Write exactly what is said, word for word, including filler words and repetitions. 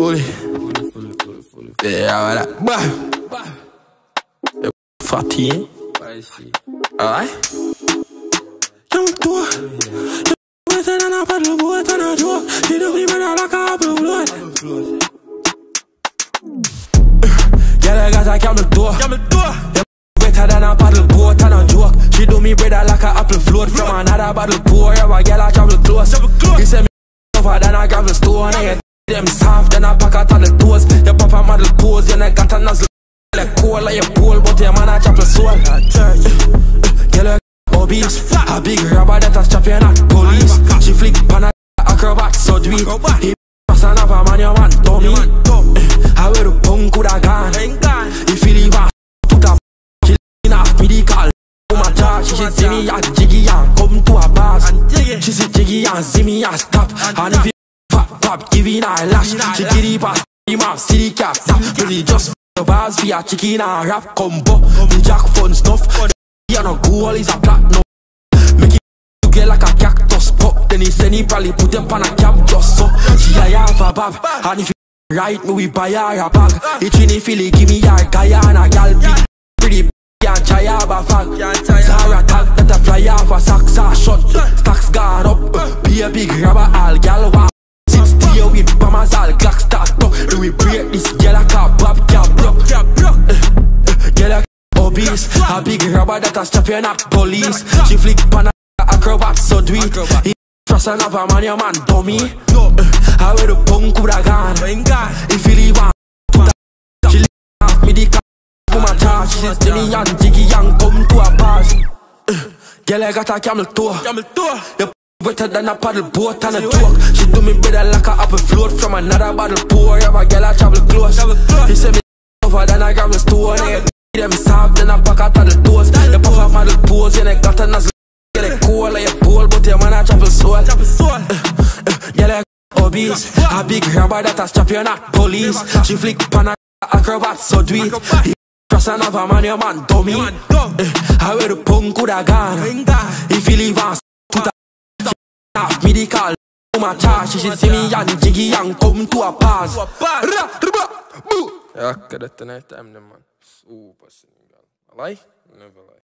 fully. Yeah, voilà. Fatigué. Alright. J'aime-toi. J'aime-toi, t'en as pas de bois, t'en as joie. J'ai de vivre dans la cave de blood. Y'a les gars, calme-toi. Calme-toi. Better than a paddle boat and a joke. She do me better like a apple float from another bottle pour. Yeah, a girl I travel close. He say me tougher than a gravel stone. I them soft than a pack out on the toes. Your papa model pose, you know got a nozzle like coal like your pole, but your man a chapel soul. Girl obese, a big rubber that a strap you not police. She flick pan a acrobat so do it. He pass another man your man dummy. I wear the punk with a gun. If you leave a put a medical. My charge, she see me and jiggy and come to a pass. She see jiggy and see me and stop. And if you pop pop, giving her a lash, she giddy pass him up, city cap. Really just the bars for your chicken and rap combo. The jack fun stuff. You know goal is a platinum. Make it to get like a cactus pop. Then he said he probably put them on a cap just so. She a have a bab. And if you right me we buy her a bag. It's in the Philly, give me your guy and a gal big. Pretty can't try have a fag. Zara tag that a fly off a socks a shot. Stacks gone up. Be a big rubber all gal walk. Sixty with bombers all Glock start up. Do we break this girl a car bob can't block. Girl a obese. A big rubber that a strap you not police. She flick pan a acrobat so do it. He trust another man your man dummy. I wear the punk with a gun. If you leave on she leave off me the car. My charge, she see me and jiggy and come to a pass. Girl, I got a camel toe. You wetter than a paddle boat and a joke. She do me better like a apple float from another bottle pour. Yeah, my girl, I travel close. He say me tougher than a gravel stone. Yeah, them soft than a pack out of the toes. You puff up model pose, yeah, they got a nozzle. Get it cool like a pole, but your man a travel soul. Girl, I obese. A big rubber that a strap you not police. She flick pan a acrobat so do it. Trust another man, your man dummy. I wear the punk with a gun. If you leave on put a half medical. My charge, she see me and jiggy and come to a pass. Ja, dette er night time, man. Super single. Alai? Never lie.